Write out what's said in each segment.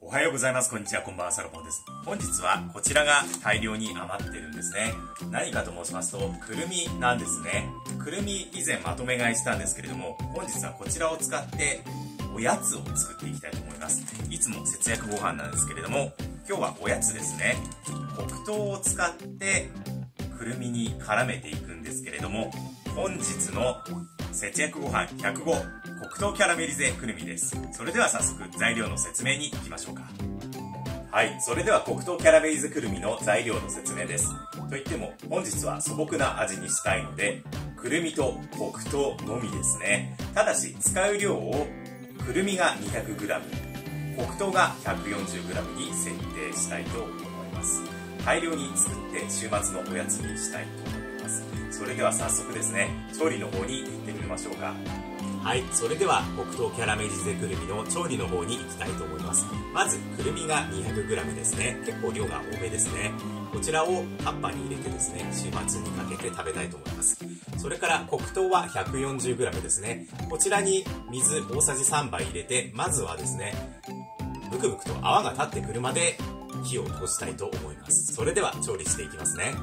おはようございます。こんにちは。こんばんは。サロポンです。本日はこちらが大量に余ってるんですね。何かと申しますと、くるみなんですね。くるみ以前まとめ買いしたんですけれども、本日はこちらを使っておやつを作っていきたいと思います。いつも節約ご飯なんですけれども、今日はおやつですね。黒糖を使ってくるみに絡めていくんですけれども、本日の節約ご飯105、黒糖キャラメリゼくるみです。それでは早速材料の説明に行きましょうか。はい、それでは黒糖キャラメリゼくるみの材料の説明です。といっても本日は素朴な味にしたいので、くるみと黒糖のみですね。ただし使う量をくるみが 200g、黒糖が 140g に設定したいと思います。大量に作って週末のおやつにしたいと思います。それでは早速ですね、調理の方に行ってみましょうか。はい、それでは黒糖キャラメリゼくるみの調理の方に行きたいと思います。まずくるみが 200g ですね。結構量が多めですね。こちらをタッパーに入れてですね、週末にかけて食べたいと思います。それから黒糖は 140g ですね。こちらに水大さじ3杯入れて、まずはですね、ブクブクと泡が立ってくるまで火を通したいと思います。それでは調理していきますね。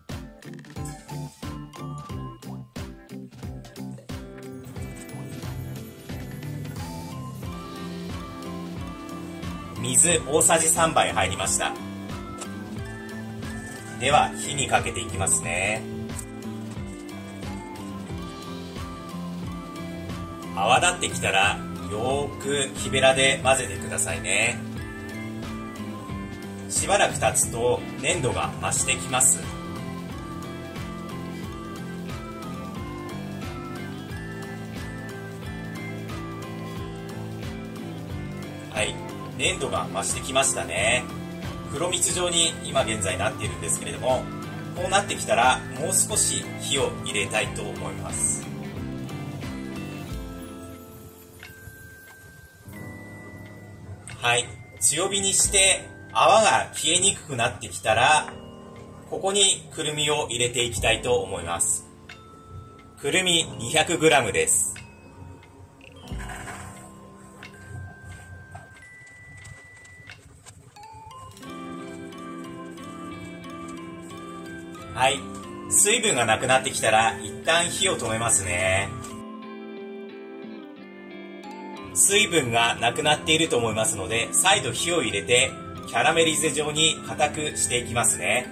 水大さじ3杯入りました。では火にかけていきますね。泡立ってきたらよーく木べらで混ぜてくださいね。しばらく経つと粘度が増してきます。はい、粘度が増してきましたね。黒蜜状に今現在なっているんですけれども、こうなってきたらもう少し火を入れたいと思います。はい、強火にして泡が消えにくくなってきたら、ここにくるみを入れていきたいと思います。くるみ 200g です。はい、水分がなくなってきたら一旦火を止めますね。水分がなくなっていると思いますので、再度火を入れてキャラメリゼ状に固くしていきますね。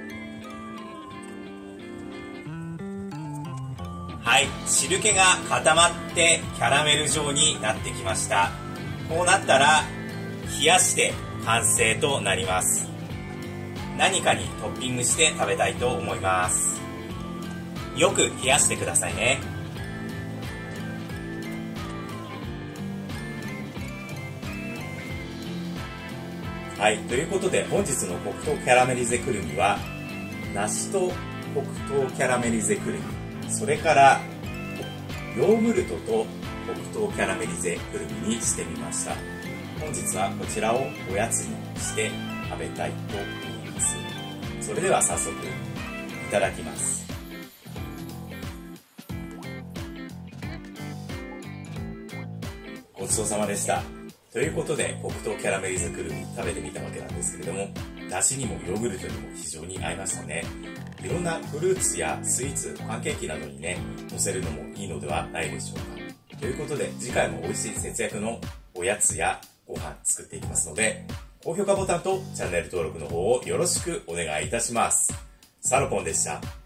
はい、汁気が固まってキャラメル状になってきました。こうなったら冷やして完成となります。何かにトッピングして食べたいと思います。よく冷やしてくださいね。はい、ということで本日の黒糖キャラメリゼくるみは梨と黒糖キャラメリゼくるみ、それからヨーグルトと黒糖キャラメリゼくるみにしてみました。本日はこちらをおやつにして食べたいと思います。それでは早速いただきます。ごちそうさまでした。ということで黒糖キャラメリゼくるみ食べてみたわけなんですけれども、梨にもヨーグルトにも非常に合いましたね。いろんなフルーツやスイーツ、パンケーキなどにね、乗せるのもいいのではないでしょうか。ということで次回も美味しい節約のおやつやご飯作っていきますので、高評価ボタンとチャンネル登録の方をよろしくお願いいたします。サロポンでした。